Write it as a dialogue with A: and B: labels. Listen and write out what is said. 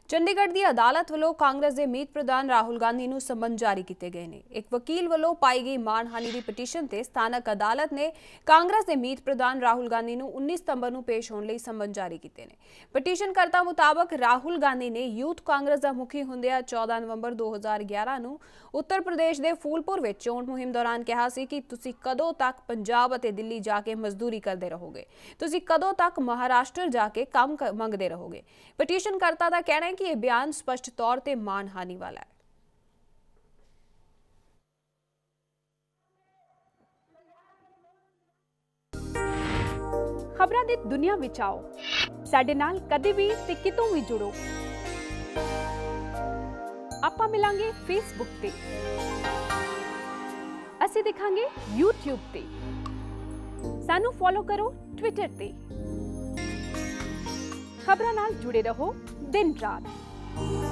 A: ਚੰਡੀਗੜ੍ਹ ਦੀ ਅਦਾਲਤ ਵੱਲੋਂ ਕਾਂਗਰਸ ਦੇ ਮੀਤ ਪ੍ਰਧਾਨ ਰਾਹੁਲ ਗਾਂਧੀ ਨੂੰ ਸਮਨ ਜਾਰੀ ਕੀਤੇ ਗਏ ਨੇ। ਇੱਕ ਵਕੀਲ ਵੱਲੋਂ ਪਾਈ ਗਈ ਮਾਣਹਾਨੀ ਦੀ ਪਟੀਸ਼ਨ ਤੇ ਸਥਾਨਕ ਅਦਾਲਤ ਨੇ ਕਾਂਗਰਸ ਦੇ ਮੀਤ ਪ੍ਰਧਾਨ ਰਾਹੁਲ ਗਾਂਧੀ ਨੂੰ 19 ਸਤੰਬਰ ਨੂੰ ਪੇਸ਼ ਹੋਣ ਲਈ ਸਮਨ ਜਾਰੀ ਕੀਤੇ ਨੇ। ਪਟੀਸ਼ਨਕਰਤਾ ਮੁਤਾਬਕ ਰਾਹੁਲ ਗਾਂਧੀ ਨੇ ਯੂਥ ਕਾਂਗਰਸ ਦਾ ਮੁਖੀ ਹੁੰਦਿਆਂ 14 ਨਵੰਬਰ 2011 ਨੂੰ ਉੱਤਰ ਪ੍ਰਦੇਸ਼ ਦੇ ਫੂਲਪੁਰ ਵਿੱਚ ਚੋਣ ਮੁਹਿੰਮ ਦੌਰਾਨ ਕਿਹਾ ਸੀ ਕਿ ਤੁਸੀਂ ਕਦੋਂ ਤੱਕ ਪੰਜਾਬ ਅਤੇ ਦਿੱਲੀ ਜਾ ਕੇ ਮਜ਼ਦੂਰੀ ਕਰਦੇ ਰਹੋਗੇ, ਤੁਸੀਂ ਕਦੋਂ ਤੱਕ ਮਹਾਰਾਸ਼ਟਰ ਜਾ ਕੇ ਕੰਮ ਮੰਗਦੇ ਰਹੋਗੇ। ਪਟੀਸ਼ਨਕਰਤਾ ਦਾ ਕਹਿਣਾ ਹੈ कि यह बयान स्पष्ट तौर पर मानहानि वाला है।
B: खबरां दी दुनिया विच आओ, साडे नाल कदे भी ते कितों भी जुड़ो। आपां मिलांगे फेसबुक ते, असीं दिखांगे यूट्यूब ते, सानू फॉलो करो ट्विटर ते। खबरां नाल जुड़े रहो दिन रात।